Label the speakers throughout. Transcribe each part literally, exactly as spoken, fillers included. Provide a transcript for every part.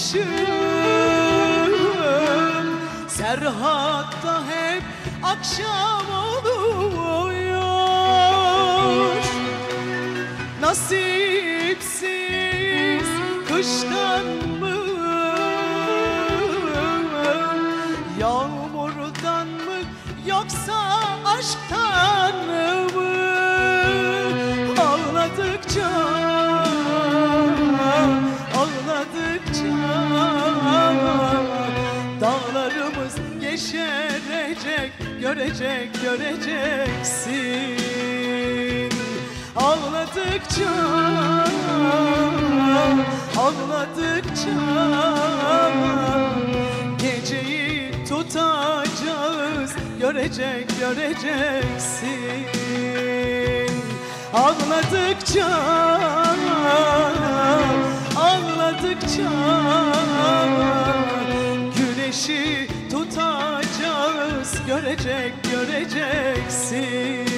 Speaker 1: Serhat'ta hep akşam oluyor. Nasipsiz kıştan mı, yağmurdan mı, yoksa aşktan mı? Ağladıkça, ağladıkça dağlarımız yeşerecek, görecek, göreceksin. Ağladıkça, ağladıkça geceyi tutacağız, görecek, göreceksin. Ağladıkça, ağladıkça güneşi tutacağız, görecek, göreceksin.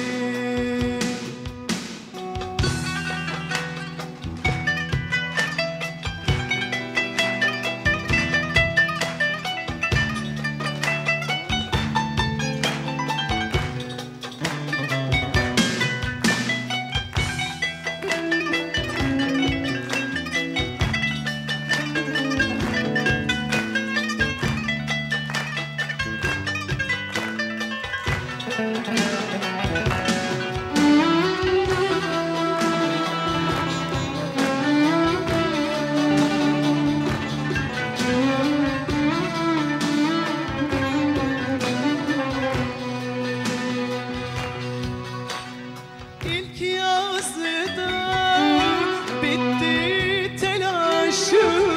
Speaker 1: İlk yazıda bitti telaşım,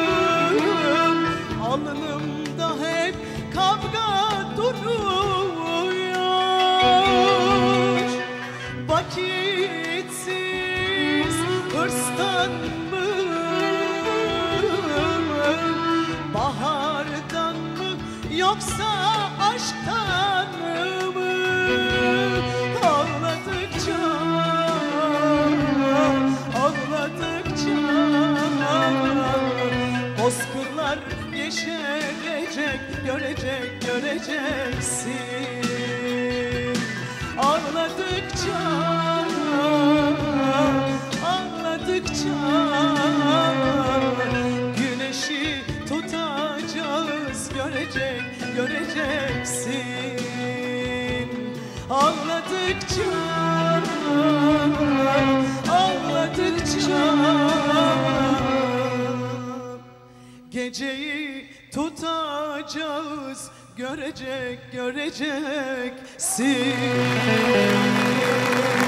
Speaker 1: alnımda hep kavga duruyor. Vakitsiz hırstan mı, bahardan mı, yoksa aşktan mı? Ağladıkça, ağladıkça bozkırlar yeşerecek, görecek, göreceksin. Ağladıkça, ağladıkça güneşi tutacağız, görecek, göreceksin. Ağladıkça, ağladıkça geceyi tutacağız, görecek, göreceksin.